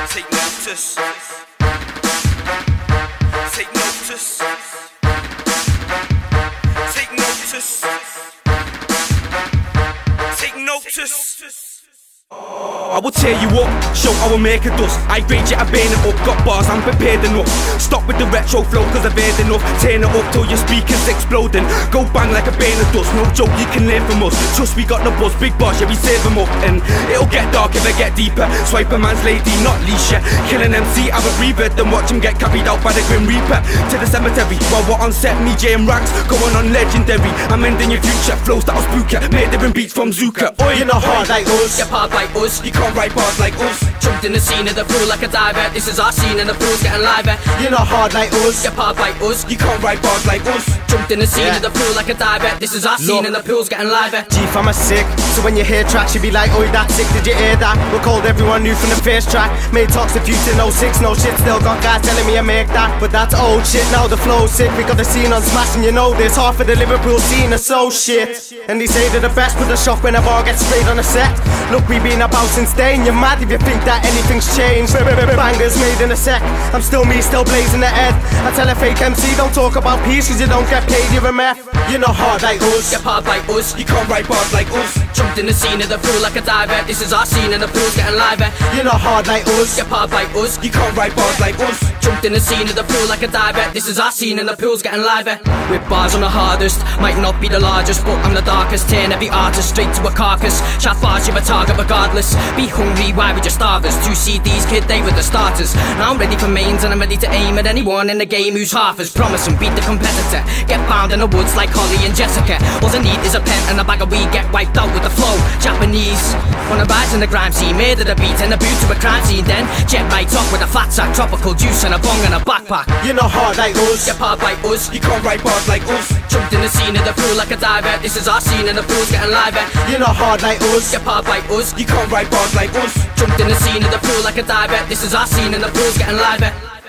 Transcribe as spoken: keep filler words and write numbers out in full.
Take notice. Take notice. Take notice. Take notice. I will tear you up, show I will make a dust. I rage it, I burn it up, got bars, I'm prepared enough. Stop with the retro flow, cause I've heard enough. Turn it up till your speakers exploding. Go bang like a burn of dust, no joke, you can learn from us. Trust we got the buzz, big boss, yeah we save them up. And it'll get dark if I get deeper. Swipe a man's lady, not leash, yeah. Kill an M C, have a breather, then watch him get carried out by the Grim Reaper. To the cemetery, while we're on set, me, J and Rags, going on legendary. I'm ending your future, flows that'll spook ya. Murdering beats from Zuka, oi. You're not hard like us, you're hard like us. You can't write bars like us. Jumped in the scene of the pool like a diver. This is our scene and the pool's getting liver. You're not hard like us, you're hard like us. You can't write bars like us. Jumped in the scene yeah. of the pool like a diver. This is our scene Look. and the pool's getting liver. G-Fam are sick, so when you hear tracks you be like, oi that's sick, did you hear that? We're called everyone new from the first track. Made talks of future, no six, no shit. Still got guys telling me I make that, but that's old shit. Now the flow's sick, we got the scene on Smash and you know this. Half of the Liverpool scene is so shit. And they say they're the best, but the shock when a bar gets sprayed on a set. Look, we been about since day, and you're mad if you think that anything's changed. Bangers made in a sec, I'm still me, still blazing the head. I tell a fake M C, don't talk about peace, cause you don't get paid, you're a meth. You're not hard like us, you're hard like us. You can't write bars like us. Jumped in the scene of the pool like a diver. This is our scene and the pool's getting liver. You're not hard like us, you're hard like us. You can't write bars like us. Jumped in the scene of the pool like a diver. This is our scene and the pool's getting liver. With bars on the hardest, might not be the largest, but I'm the darkest. Turn every artist straight to a carcass. Chat bars, you're a target regardless. Be hungry, why would you starve us? Two C Ds, kid, they were the starters. Now I'm ready for mains and I'm ready to aim at anyone in the game who's half as promise and beat the competitor. Get found in the woods like Holly and Jessica. All I need is a pen and a bag of weed. Get wiped out with the flow, Japanese. Wanna rise in the grime scene, made of the beat and a boot to a crime scene. Then jet right up with a fat sack, tropical juice and a bong and a backpack. You're not hard like us, you're hard like us. You can't write bars like us. Jumped in the scene of the pool like a diver. This is our scene and the pool's getting liver. You're not hard like us, you're hard like us. You can't write bars like us. Jumped in the scene of the pool like a diver. This is our scene and the pool's getting liver.